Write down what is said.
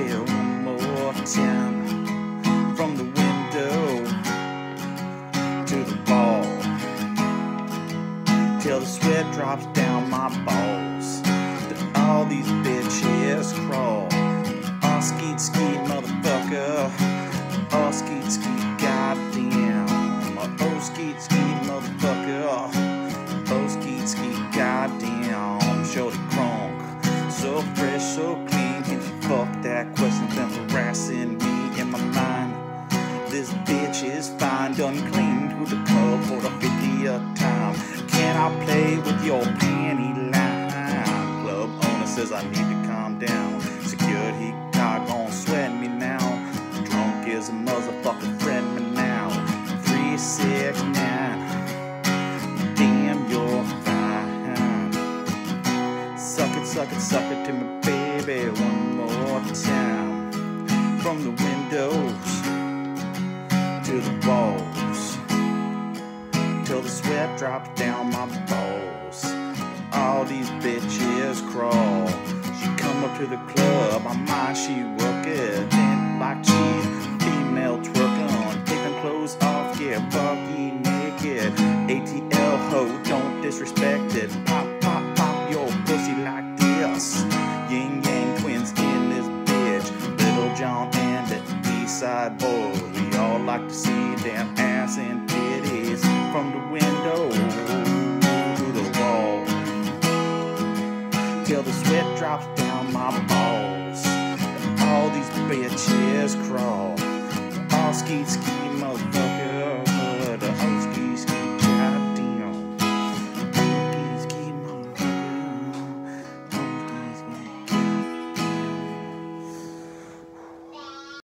baby, one more time. From the window to the wall, till the sweat drops down my balls, till all these bitches crawl. Oh, skeet, skeet, motherfucker. Oh, skeet, skeet, goddamn. Oh, skeet, skeet, motherfucker. Oh, skeet, skeet, goddamn. Shorty crunk, so fresh, so clean. Can you fuck that question been harassing me in my mind? This bitch is fine, done cleaned to the club for the 50th time. Can I play with your panty line? Club owner says I need to calm down. Security guard gon' sweat me now. Drunk is a motherfucking friend me now. 369, damn you're fine. Suck it to me baby one more time. From the windows to the walls, till the sweat drops down my balls. All these bitches crawl. She come up to the club, I mind she workin', dance like she female twerkin', taking clothes off, yeah, bucky naked. ATL ho, don't disrespect it. Pop, pop, pop your pussy like this. Yin Yang twins in this bitch. Little John and the East Side Boys. We all like to see damn ass and titties. From the window to the wall, till the sweat drops down my balls. All these bitches crawl. All skeet, skeet.